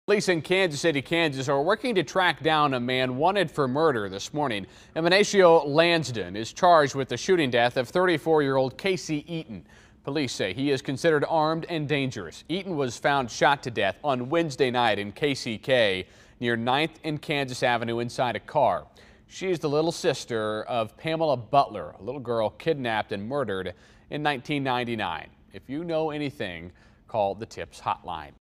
Police in Kansas City, Kansas are working to track down a man wanted for murder this morning. Emenecio Lansdown is charged with the shooting death of 34-year-old Casey Eaton. Police say he is considered armed and dangerous. Eaton was found shot to death on Wednesday night in KCK near 9th and Kansas Avenue inside a car. She is the little sister of Pamela Butler, a little girl kidnapped and murdered in 1999. If you know anything, call the TIPS hotline.